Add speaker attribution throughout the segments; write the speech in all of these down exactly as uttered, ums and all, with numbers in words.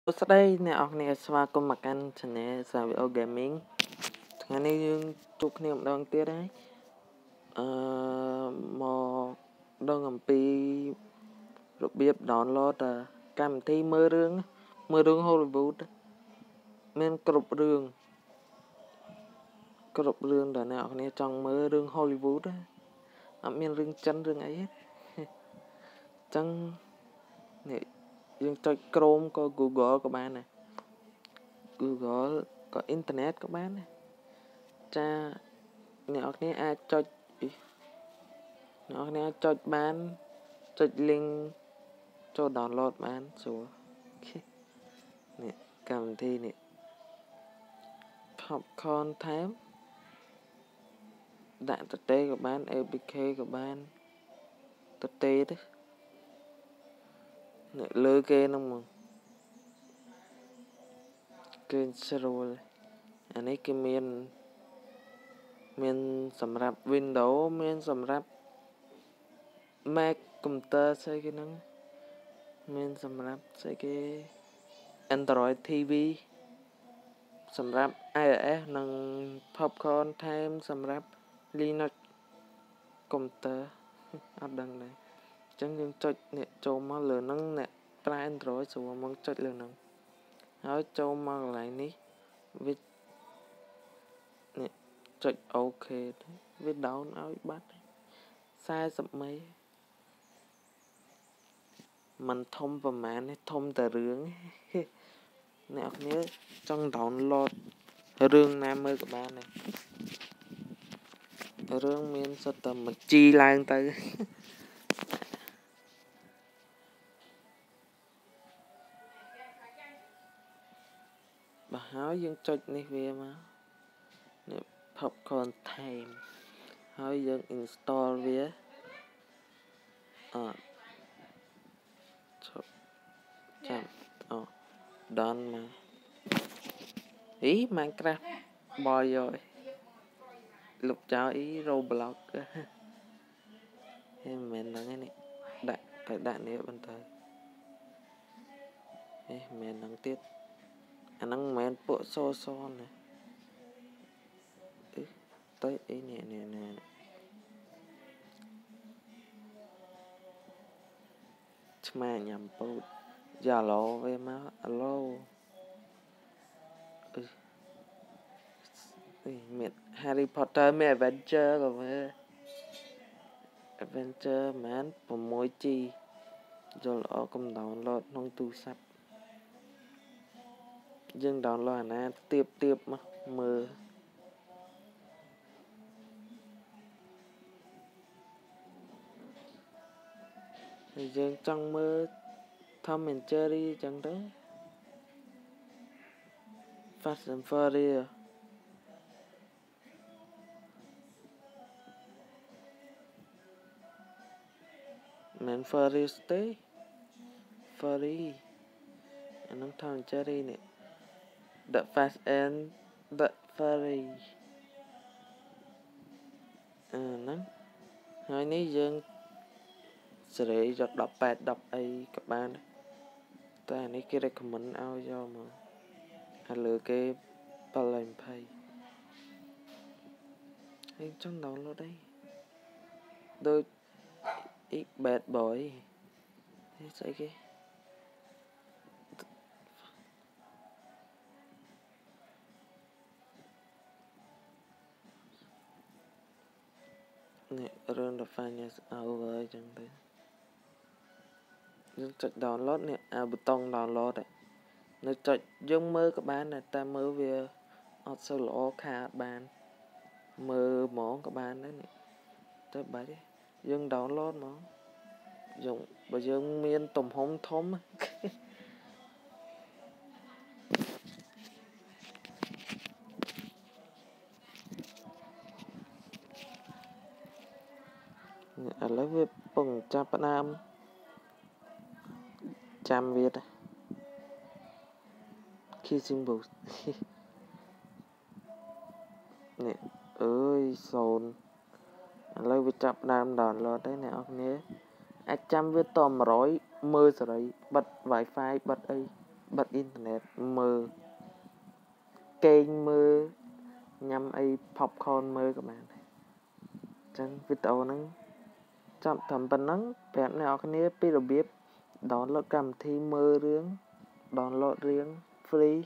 Speaker 1: ស្ដីអ្នកអរគ្នាស្វាគមន៍មកកាន់ Channel ZavioGaming ថ្ងៃនេះយើងជួបគ្នាម្ដងទៀតហើយអឺមកដឹងអំពីរបៀប download កម្មវិធីមើលរឿងមើលរឿង Hollywood មានគ្រប់រឿងគ្រប់រឿងដែលអ្នកនរគ្នាចង់មើលរឿង Hollywood អត់មានរឿងចិនរឿងអីទេអញ្ចឹងនេះយើងចុច Chrome ក៏ Google ក៏បានដែរ Google ក៏អ៊ីនធឺណិតក៏បានដែរចាអ្នកនរគ្នាអាចចុចអ្នកនរគ្នាចុចបានចុច link ចូល download បានស្រួលនេះកម្មវិធីនេះ Popcorn Time ដាក់តទេក៏បាន เอ พี เค ក៏បានតទេទេនេះលើគេហ្នឹងមកគេស្រួលអានេះគេមានមានសម្រាប់ Windows មានសម្រាប់ Mac computer ស្អីគេហ្នឹងមានសម្រាប់ស្អីគេ Android ទី វី សម្រាប់ iOS និង Popcorn Time សម្រាប់ Linux computer អត់ដឹងដែរអញ្ចឹងយើងចុចនេះចូលមកលើហ្នឹងអ្នកប្រើ Android ស្រួលមកចុចលើហ្នឹងហើយចូលមកកន្លែងនេះវានេះចុច OK វា down ឲ្យបាត់สี่สิบមេมันធំប្រហែលនេះធំតែរឿងអ្នកនរគ្នាចង់ download រឿងណាមើលក៏បានដែររឿងមានសុទ្ធតែមួយជីឡើងទៅបើហើយយើងចុចនេះវាមកនេះ Popcorn Time ហើយយើង install វាអត់ចាំអូ done មកអី Minecraft បយយកលុបចោលអី Roblox ហេមិនមែនហ្នឹងឯនេះដាក់ទៅដាក់នេះបន្តទៅហេមិនមែនហ្នឹងទៀតអាហ្នឹងមិនមែនពួកសសណាអីទៅអីនេះនេះនេះឆ្មាញ៉ាំពោតយ៉ាឡូវាមកអាឡូអឺអីមាន Harry Potter មាន Adventure ក៏មើល Adventure មែន 6 ជី យល់ល្អកុំ download ក្នុងទូរស័ព្ទយើង download អាណាទៀបទៀបមកមើលយើងចង់មើល Tom and Jerry អញ្ចឹងទៅ Fast and Furious មិន Furious ទេ Furry អានោះ Tom and Jerry នេះ The Fast and the Furry អឺហ្នឹងហើយនេះយើងសេរីយកដប់แปด ដប់អីក៏បានតែអានេះគេ recommend ឲ្យយកមកហើយលើគេbảy20ហើយចង់ download អីដូច X Bad Boy នេះស្អីគេនេះរឿង The Finest Hour អញ្ចឹងទៅយើងចុច download នេះអាប៊ូតុង download នៅចុចយើងមើលក៏បានតែមើលវាអត់សូវល្អខាតបានមើលហ្មងក៏បានដែរនេះទៅបាច់ទេយើង download ហ្មងយើងបើយើងមានទំហំធំឥឡូវវាពងចាប់ផ្ដើមចាំវាទៅ Kissing Booth នេះអើយសូនឥឡូវវាចាប់ដើម download ហើយអ្នកនរគ្នាអាចចាំវាតមួយរយមើលសេរីបិទ Wi-Fi បិទអី bật internet mơ kênh mơ nhằm ai popcorn mơ các bạn chẳng video nó chậm thầm bần nắng bạn nào cái này bây giờ biết download cầm thi mơ riêng download riêng free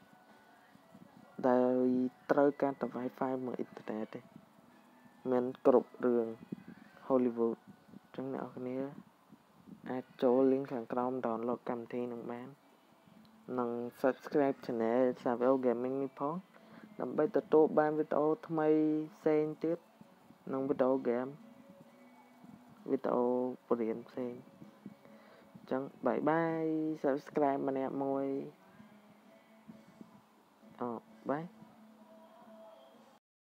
Speaker 1: đời trôi can tập wifi mở internet đi mình cột đường Hollywood chẳng nào cái này ai chỗ link thằng trong download cầm thi nông bán nâng subscribe channel ZavioGaming ni phongដើម្បីទទួលបានវីដេអូថ្មីផ្សេងទៀតក្នុងវីដេអូហ្គេមវីដេអូបរិញ្ញាបត្រផ្សេងអញ្ចឹងបាយបាយ subscribe ម្នាក់មួយអូបាយ